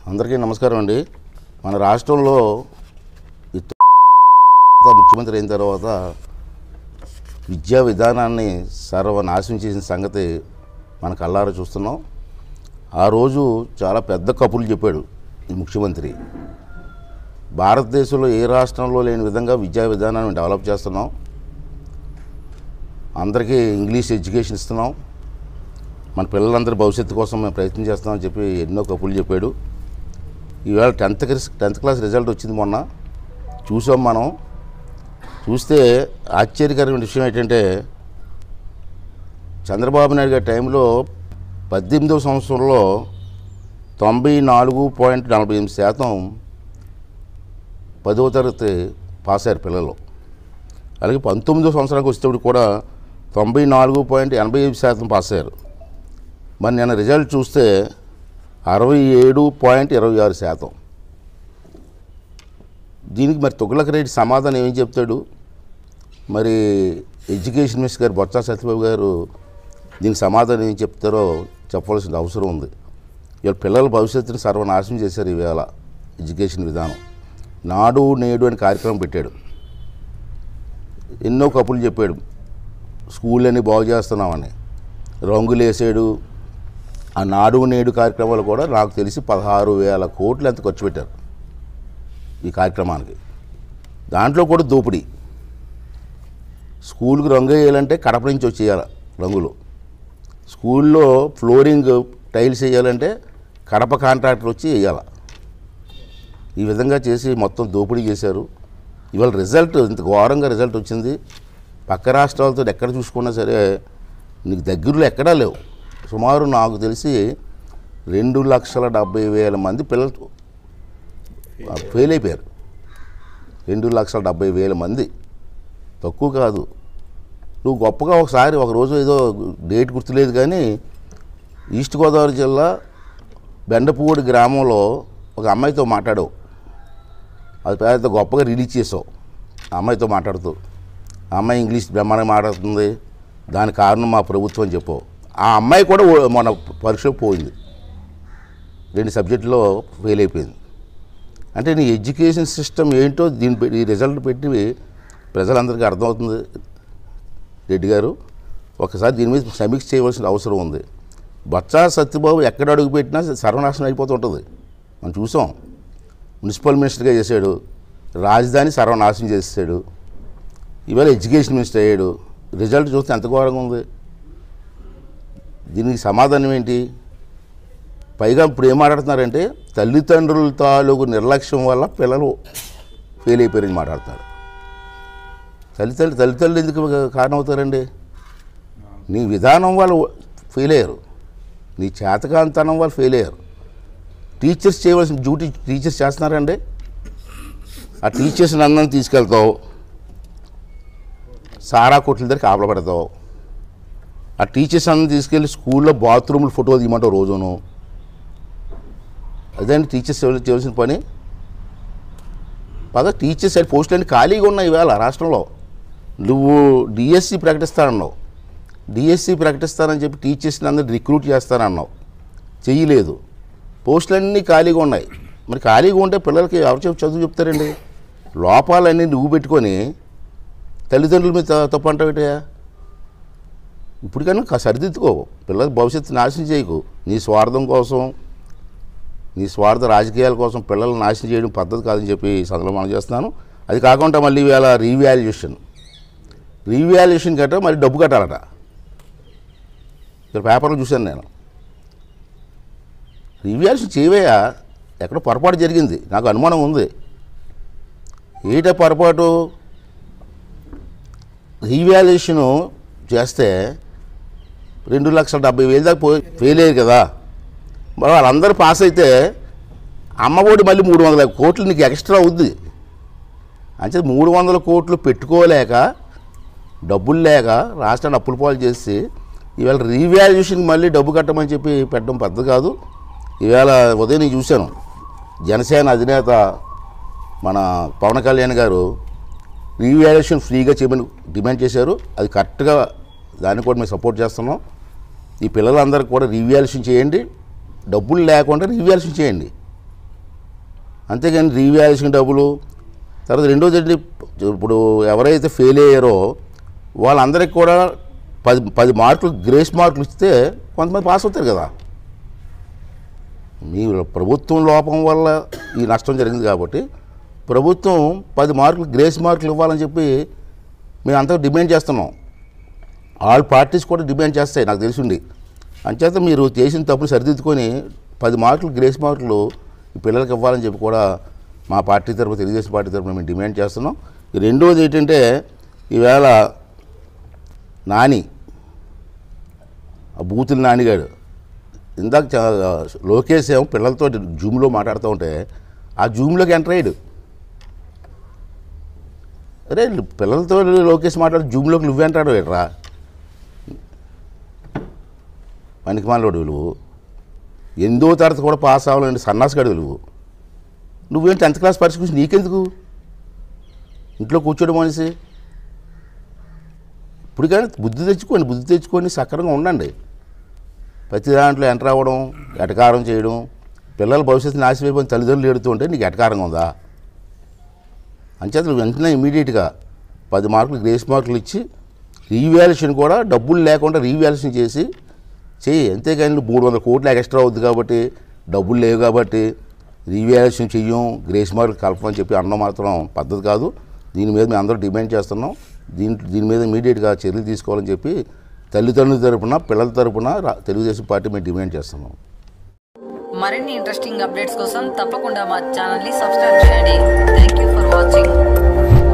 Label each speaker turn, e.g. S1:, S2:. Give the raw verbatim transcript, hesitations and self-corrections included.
S1: అందరికీ నమస్కారం అండి. మన రాష్ట్రంలో ముఖ్యమంత్రి అయిన తర్వాత విద్యా విధానాన్ని సర్వనాశనం చేసిన సంగతి మన కళ్ళారా చూస్తున్నాం. ఆ రోజు చాలా పెద్ద కబుర్లు చెప్పాడు ఈ ముఖ్యమంత్రి. భారతదేశంలో ఏ రాష్ట్రంలో లేని విధంగా విద్యా విధానాన్ని డెవలప్ చేస్తున్నాం, అందరికీ ఇంగ్లీష్ ఎడ్యుకేషన్ ఇస్తున్నాం, మన పిల్లలందరి భవిష్యత్తు కోసం మేము ప్రయత్నం చేస్తామని చెప్పి ఎన్నో కబుర్లు చెప్పాడు. ఈవేళ టెన్త్ టెన్త్ క్లాస్ రిజల్ట్ వచ్చింది, మొన్న చూసాం. మనం చూస్తే ఆశ్చర్యకరమైన విషయం ఏంటంటే, చంద్రబాబు నాయుడు గారి టైంలో పద్దెనిమిదవ సంవత్సరంలో తొంభై నాలుగు పాయింట్ నలభై ఎనిమిది శాతం పదవ తరగతి పాస్ అయ్యారు పిల్లలు. అలాగే పంతొమ్మిదవ సంవత్సరానికి వచ్చేటప్పుడు కూడా తొంభై నాలుగు పాయింట్ ఎనభై ఐదు శాతం పాస్ అయ్యారు. మరి నేను రిజల్ట్ చూస్తే అరవై ఏడు పాయింట్ ఇరవై ఆరు శాతం. దీనికి మరి తుగ్లక్ రెడ్డి సమాధానం ఏం చెప్తాడు? మరి ఎడ్యుకేషన్ మినిస్టర్ గారు బొత్స సత్యబాబు గారు దీనికి సమాధానం ఏం చెప్తారో చెప్పవలసిన అవసరం ఉంది. ఇవాళ పిల్లల భవిష్యత్తుని సర్వనాశనం చేశారు ఈవేళ ఎడ్యుకేషన్ విధానం. నాడు నేడు అని కార్యక్రమం పెట్టాడు, ఎన్నో కబుర్లు చెప్పాడు, స్కూళ్ళని బాగు చేస్తున్నామని, రంగులు వేసాడు. ఆ నాడు నేడు కార్యక్రమాలు కూడా నాకు తెలిసి పదహారు వేల కోట్లు ఎంత ఖర్చు పెట్టారు ఈ కార్యక్రమానికి. దాంట్లో కూడా దోపిడీ. స్కూల్కి రంగు వేయాలంటే కడప నుంచి వచ్చేయాలి రంగులు, స్కూల్లో ఫ్లోరింగ్ టైల్స్ వేయాలంటే కడప కాంట్రాక్టర్ వచ్చి వేయాలి. ఈ విధంగా చేసి మొత్తం దోపిడీ చేశారు. ఇవాళ రిజల్ట్ ఇంత ఘోరంగా రిజల్ట్ వచ్చింది. పక్క రాష్ట్రాలతో ఎక్కడ చూసుకున్నా సరే నీకు దగ్గరలో ఎక్కడా లేవు. సుమారు నాకు తెలిసి రెండు లక్షల డెబ్బై వేల మంది పిల్లలు ఫెయిల్ అయిపోయారు. రెండు లక్షల డెబ్బై వేల మంది తక్కువ కాదు. నువ్వు గొప్పగా ఒకసారి ఒకరోజు ఏదో డేట్ గుర్తులేదు కానీ ఈస్ట్ గోదావరి జిల్లా బెండపూడి గ్రామంలో ఒక అమ్మాయితో మాట్లాడావు, అది పెద్ద గొప్పగా రిలీజ్ చేసావు. ఆ అమ్మాయితో మాట్లాడుతూ ఆ అమ్మాయి ఇంగ్లీష్ బ్రహ్మాండంగా మాట్లాడుతుంది, దాని కారణం మా ప్రభుత్వం అని చెప్పావు. ఆ అమ్మాయి కూడా మన పరీక్షకు పోయింది, రెండు సబ్జెక్టులో ఫెయిల్ అయిపోయింది. అంటే నీ ఎడ్యుకేషన్ సిస్టమ్ ఏంటో దీని ఈ రిజల్ట్ పెట్టి ప్రజలందరికీ అర్థమవుతుంది. రెడ్డి గారు ఒకసారి దీని మీద సమీక్ష చేయవలసిన అవసరం ఉంది. బొత్స సత్యబాబు ఎక్కడ అడుగు పెట్టినా సర్వనాశనం అయిపోతూ ఉంటుంది. మనం చూసాం, మున్సిపల్ మినిస్టర్గా చేశాడు, రాజధాని సర్వనాశనం చేసాడు, ఇవాళ ఎడ్యుకేషన్ మినిస్టర్ అయ్యాడు. రిజల్ట్ చూస్తే ఎంత ఘోరంగా ఉంది. దీనికి సమాధానం ఏంటి? పైగా ఇప్పుడు ఏం మాట్లాడుతున్నారంటే తల్లిదండ్రుల తాలూకు నిర్లక్ష్యం వల్ల పిల్లలు ఫెయిల్ అయిపోయారని మాట్లాడుతున్నారు. తల్లిదండ్రులు తల్లిదండ్రులు ఎందుకు కారణం అవుతారండి? నీ విధానం వాళ్ళు ఫెయిల్ అయ్యారు, నీ చేతకాంతనం వాళ్ళు ఫెయిల్ అయ్యారు. టీచర్స్ చేయవలసిన డ్యూటీ టీచర్స్ చేస్తున్నారండి. ఆ టీచర్స్ని అందరిని తీసుకెళ్తావు, సారా కొట్ల దగ్గర కాపలా పెడతావు. ఆ టీచర్స్ అందరిని తీసుకెళ్ళి స్కూల్లో బాత్రూమ్లు ఫోటోలు తీయమంటావు రోజును. అదేంటి టీచర్స్ చేయవలసిన పని? పద టీచర్స్ సైడ్ పోస్టులన్నీ ఖాళీగా ఉన్నాయి ఈవేళ రాష్ట్రంలో. నువ్వు డిఎస్సి ప్రకటిస్తానన్నావు, డిఎస్సి ప్రకటిస్తానని చెప్పి టీచర్స్ని అందరూ రిక్రూట్ చేస్తానన్నావు, చెయ్యలేదు. పోస్టులన్నీ ఖాళీగా ఉన్నాయి. మరి ఖాళీగా ఉంటే పిల్లలకి ఎవరు చెప్పి చదువు చెప్తారండి? లోపాలన్నీ నువ్వు పెట్టుకొని తల్లిదండ్రుల మీద తప్పు అంటావేటయా? ఇప్పటికైనా సరిదిద్దుకో, పిల్లల భవిష్యత్తు నాశనం చేయకు. నీ స్వార్థం కోసం, నీ స్వార్థ రాజకీయాల కోసం పిల్లల్ని నాశనం చేయడం పద్ధతి కాదని చెప్పి సందర్భంలో మనం చేస్తున్నాను. అది కాకుండా మళ్ళీ ఇవాళ రీవాల్యుయేషన్ రీవాల్యుయేషన్ కట్ట మళ్ళీ డబ్బు కట్టాలట. ఇక్కడ పేపర్లో చూశాను నేను. రీవాల్యుయేషన్ చేయవయ్యా, ఎక్కడో పొరపాటు జరిగింది, నాకు అనుమానం ఉంది. ఏట పొరపాటు? రీవాల్యుయేషను చేస్తే రెండు లక్షల డెబ్బై వేలు దాకా పోయి ఫెయిల్ అయ్యారు కదా. మరి వాళ్ళందరూ పాస్ అయితే అమ్మఒడి మళ్ళీ మూడు వందల కోట్లు నీకు ఎక్స్ట్రా అవుద్ది. అంటే మూడు వందల కోట్లు పెట్టుకోలేక, డబ్బులు లేక రాష్ట్రాన్ని అప్పుల పాలు చేసి ఈవేళ రీవాల్యుయేషన్కి మళ్ళీ డబ్బు కట్టమని చెప్పి పెట్టడం పద్ధతి కాదు. ఈవేళ ఉదయం నేను చూశాను, జనసేన అధినేత మన పవన్ కళ్యాణ్ గారు రీవాల్యుయేషన్ ఫ్రీగా చేయమని డిమాండ్ చేశారు. అది కరెక్ట్గా, దాన్ని కూడా మేము సపోర్ట్ చేస్తున్నాం. ఈ పిల్లలందరికీ కూడా రీవాల్యుయేషన్ చేయండి, డబ్బులు లేకుండా రీవాల్యుయేషన్ చేయండి. అంతేగాని రీవాల్యుయేషన్ డబ్బులు. తర్వాత రెండోది ఏంటి, ఇప్పుడు ఎవరైతే ఫెయిల్ అయ్యారో వాళ్ళందరికీ కూడా పది పది మార్కులు గ్రేస్ మార్కులు ఇస్తే కొంతమంది పాస్ అవుతారు కదా. మీ ప్రభుత్వం లోపం వల్ల ఈ నష్టం జరిగింది కాబట్టి ప్రభుత్వం పది మార్కులు గ్రేస్ మార్కులు ఇవ్వాలని చెప్పి మేము అంతా డిమాండ్ చేస్తున్నాం. ఆల్ పార్టీస్ కూడా డిమాండ్ చేస్తాయి నాకు తెలిసిండి. అంచేత మీరు చేసిన తప్పులు సరిదిద్దుకొని పది మార్కులు గ్రేస్ మార్కులు ఈ పిల్లలకి ఇవ్వాలని చెప్పి కూడా మా పార్టీ తరఫున, తెలుగుదేశం పార్టీ తరఫున మేము డిమాండ్ చేస్తున్నాం. ఈ రెండోది ఏంటంటే, ఈవేళ నాని ఆ బూతుల నానిగాడు ఇందాక లోకేష్ ఏమో పిల్లలతో జూమ్లో మాట్లాడుతూ ఉంటే ఆ జూమ్లోకి ఎంటర్ అయ్యాడు. అరే పిల్లలతో లోకేష్ మాట్లాడు జూమ్లోకి నువ్వు ఎంటాడు ఎట్రా పనికిమాలోడు. నువ్వు ఎందో తరగతి కూడా పాస్ అవ్వాలండి సన్నాసగాడు. నువ్వు నువ్వేం టెన్త్ క్లాస్ పరీక్ష గురించి నీకెందుకు ఇంట్లో కూర్చోడం మనిషి? ఇప్పుడు కానీ బుద్ధి తెచ్చుకోండి, బుద్ధి తెచ్చుకొని సక్రంగా ఉండండి. ప్రతి దాంట్లో ఎంటర్ అవ్వడం, ఎటకారం చేయడం, పిల్లల భవిష్యత్తు నాశనమైపోయిన తల్లిదండ్రులు ఏడుతూ ఉంటే నీకు ఎటకారంగా ఉందా? అంచేత నువ్వు వెంటనే ఇమీడియట్గా పది మార్కులు గ్రేస్ మార్కులు ఇచ్చి రీవాల్యుయేషన్ కూడా డబ్బులు లేకుండా రీవాల్యుయేషన్ చేసి చెయ్యి. అంతేగాని నువ్వు మూడు వందల కోట్లు ఎక్స్ట్రా అవుద్ది కాబట్టి, డబ్బులు లేవు కాబట్టి రీవాల్యుయేషన్ చెయ్యం, గ్రేస్ మార్కులు కలపమని చెప్పి అన్నం మాత్రం పద్ధతి కాదు. దీని మీద మేము అందరూ డిమాండ్ చేస్తున్నాం. దీని దీని మీద ఇమీడియట్గా చర్యలు తీసుకోవాలని చెప్పి తల్లిదండ్రుల తరపున, పిల్లల తరపున తెలుగుదేశం పార్టీ మేము డిమాండ్ చేస్తున్నాం.
S2: మరిన్ని ఇంట్రెస్టింగ్ అప్డేట్స్ కోసం తప్పకుండా మా ఛానల్ని సబ్స్క్రైబ్ చేయండి. Thank you for watching.